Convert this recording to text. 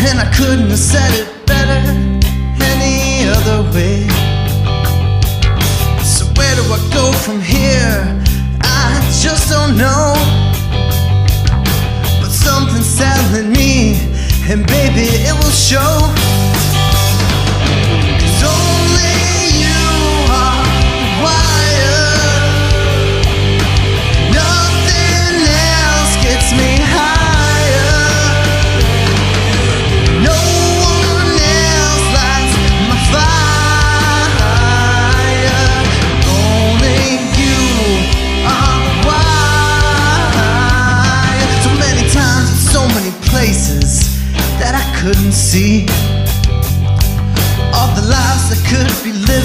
and I couldn't have said it better any other way. So where do I go from here? I just don't know. But something's telling me, and baby, it will show. 'Cause only you are wired. Nothing else gets me higher. No one else lights my fire. Only you are wired. So many times in so many places that I couldn't see, all the lives that could be lived.